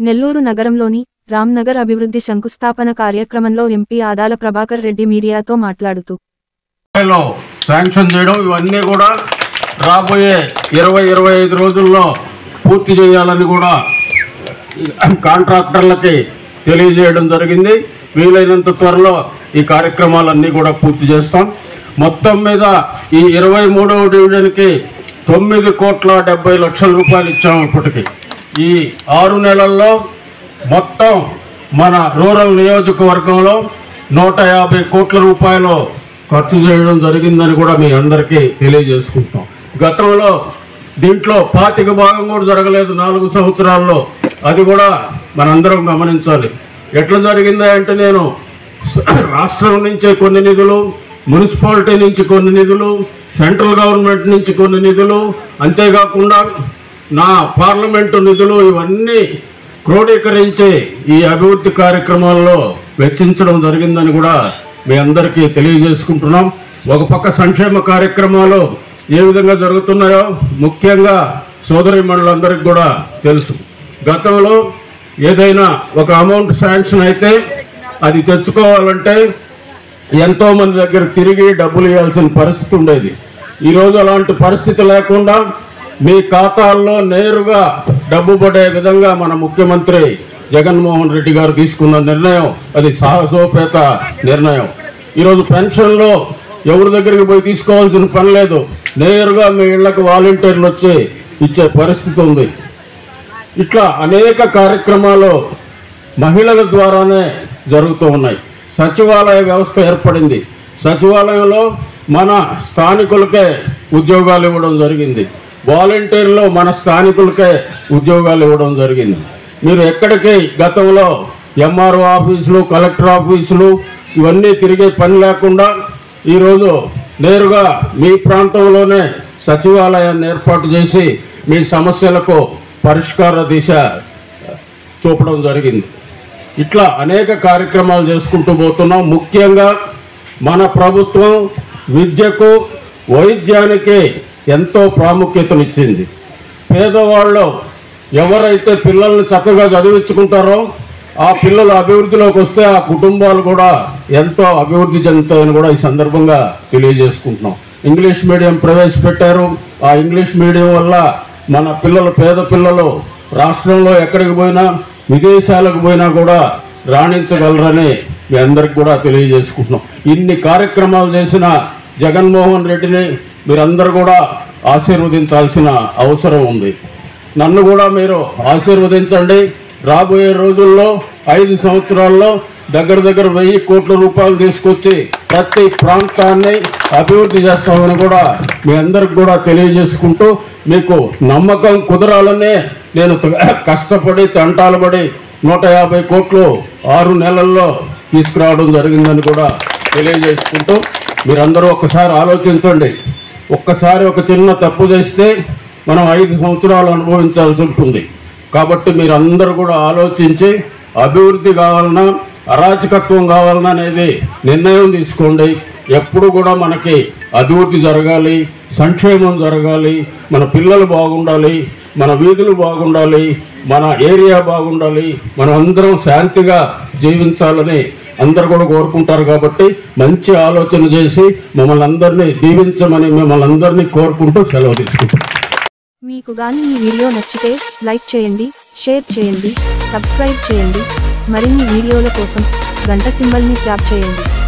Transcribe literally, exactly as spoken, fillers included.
నెల్లూరు నగరంలోని రామ్నగర్ అభివృద్ధి శంకుస్థాపన కార్యక్రమంలో ఎంపీ ఆదాల ప్రభాకర్ రెడ్డి మీడియాతో మాట్లాడుతూ శాంక్షన్ చేయడం ఇవన్నీ కూడా రాబోయే ఇరవై ఇరవై ఐదు రోజుల్లో పూర్తి చేయాలని కూడా కాంట్రాక్టర్లకి తెలియజేయడం జరిగింది. వీలైనంత త్వరలో ఈ కార్యక్రమాలన్నీ కూడా పూర్తి చేస్తాం. మొత్తం మీద ఈ ఇరవై మూడవ డివిజన్కి తొమ్మిది కోట్ల డెబ్బై లక్షల రూపాయలు ఇచ్చాము. ఇప్పటికి ఈ ఆరు నెలల్లో మొత్తం మన రూరల్ నియోజకవర్గంలో నూట యాభై కోట్ల రూపాయలు ఖర్చు చేయడం జరిగిందని కూడా మీ అందరికీ తెలియజేసుకుంటాం. గతంలో దీంట్లో పాతిక భాగం కూడా జరగలేదు నాలుగు సంవత్సరాల్లో. అది కూడా మనందరం గమనించాలి. ఎట్లా జరిగిందా అంటే, నేను రాష్ట్రం నుంచే కొన్ని నిధులు, మున్సిపాలిటీ నుంచి కొన్ని నిధులు, సెంట్రల్ గవర్నమెంట్ నుంచి కొన్ని నిధులు, అంతేకాకుండా నా పార్లమెంటు నిధులు ఇవన్నీ క్రోడీకరించి ఈ అభివృద్ధి కార్యక్రమాల్లో వెచ్చించడం జరిగిందని కూడా మీ అందరికీ తెలియజేసుకుంటున్నాం. ఒక పక్క సంక్షేమ కార్యక్రమాలు ఏ విధంగా జరుగుతున్నాయో ముఖ్యంగా సోదరీమణులందరికీ కూడా తెలుసు. గతంలో ఏదైనా ఒక అమౌంట్ శాంక్షన్ అయితే అది తెచ్చుకోవాలంటే ఎంతోమంది దగ్గర తిరిగి డబ్బులు ఇవ్వాల్సిన పరిస్థితి ఉండేది. ఈరోజు అలాంటి పరిస్థితి లేకుండా మీ ఖాతాల్లో నేరుగా డబ్బు పడే విధంగా మన ముఖ్యమంత్రి జగన్మోహన్ రెడ్డి గారు తీసుకున్న నిర్ణయం అది సాహసోపేత నిర్ణయం. ఈరోజు పెన్షన్లో ఎవరి దగ్గరికి పోయి తీసుకోవాల్సిన పని లేదు. నేరుగా మీ ఇళ్లకు వాలంటీర్లు వచ్చి ఇచ్చే పరిస్థితి ఉంది. ఇట్లా అనేక కార్యక్రమాలు మహిళల ద్వారానే జరుగుతూ ఉన్నాయి. సచివాలయ వ్యవస్థ ఏర్పడింది. సచివాలయంలో మన స్థానికులకే ఉద్యోగాలు ఇవ్వడం జరిగింది. వాలంటీర్లు మన స్థానికులకే ఉద్యోగాలు ఇవ్వడం జరిగింది. మీరు ఎక్కడికి గతంలో ఎంఆర్ఓ ఆఫీసులు, కలెక్టర్ ఆఫీసులు ఇవన్నీ తిరిగే పని లేకుండా ఈరోజు నేరుగా మీ ప్రాంతంలోనే సచివాలయాన్ని ఏర్పాటు చేసి మీ సమస్యలకు పరిష్కార దిశ చూపడం జరిగింది. ఇట్లా అనేక కార్యక్రమాలు చేసుకుంటూ పోతున్నాం. ముఖ్యంగా మన ప్రభుత్వం విద్యకు, వైద్యానికి ఎంతో ప్రాముఖ్యతనిచ్చింది. పేదవాళ్ళు ఎవరైతే పిల్లల్ని చక్కగా చదివించుకుంటారో ఆ పిల్లలు అభివృద్ధిలోకి వస్తే ఆ కుటుంబాలు కూడా ఎంతో అభివృద్ధి చెందుతాయని కూడా ఈ సందర్భంగా తెలియజేసుకుంటున్నాం. ఇంగ్లీష్ మీడియం ప్రవేశపెట్టారు. ఆ ఇంగ్లీష్ మీడియం వల్ల మన పిల్లలు, పేద పిల్లలు రాష్ట్రంలో ఎక్కడికి పోయినా, విదేశాలకు పోయినా కూడా రాణించగలరని మీ అందరికి కూడా తెలియజేసుకుంటున్నాం. ఇన్ని కార్యక్రమాలు చేసిన జగన్మోహన్ రెడ్డిని మీరందరూ కూడా ఆశీర్వదించాల్సిన అవసరం ఉంది. నన్ను కూడా మీరు ఆశీర్వదించండి. రాబోయే రోజుల్లో ఐదు సంవత్సరాల్లో దగ్గర దగ్గర వెయ్యి కోట్ల రూపాయలు తీసుకొచ్చి ప్రతి ప్రాంతాన్ని అభివృద్ధి చేస్తామని కూడా మీ అందరికి కూడా తెలియజేసుకుంటూ, మీకు నమ్మకం కుదరాలనే నేను కష్టపడి తంటాలు పడి నూట యాభై కోట్లు ఆరు నెలల్లో తీసుకురావడం జరిగిందని కూడా తెలియజేసుకుంటూ, మీరందరూ ఒక్కసారి ఆలోచించండి. ఒక్కసారి ఒక చిన్న తప్పు చేస్తే మనం ఐదు సంవత్సరాలు అనుభవించాల్సి ఉంటుంది. కాబట్టి మీరందరూ కూడా ఆలోచించి అభివృద్ధి కావాలన్నా, అరాచకత్వం కావాలన్నా అనేది నిర్ణయం తీసుకోండి. ఎప్పుడు కూడా మనకి అభివృద్ధి జరగాలి, సంక్షేమం జరగాలి, మన పిల్లలు బాగుండాలి, మన వీధులు బాగుండాలి, మన ఏరియా బాగుండాలి, మనం అందరం శాంతిగా జీవించాలని అందరు కూడా కోరుకుంటారు. కాబట్టి మంచి ఆలోచన చేసి మమ్మల్ని అందరినీ దీవించమని మిమ్మల్ని అందరినీ కోరుకుంటూ సెలవు తీసుకుంటాం. మీకు గాని ఈ వీడియో నచ్చితే లైక్ చేయండి, షేర్ చేయండి, సబ్స్క్రైబ్ చేయండి. మరిన్ని వీడియోల కోసం గంట సింబల్ని ట్యాప్ చేయండి.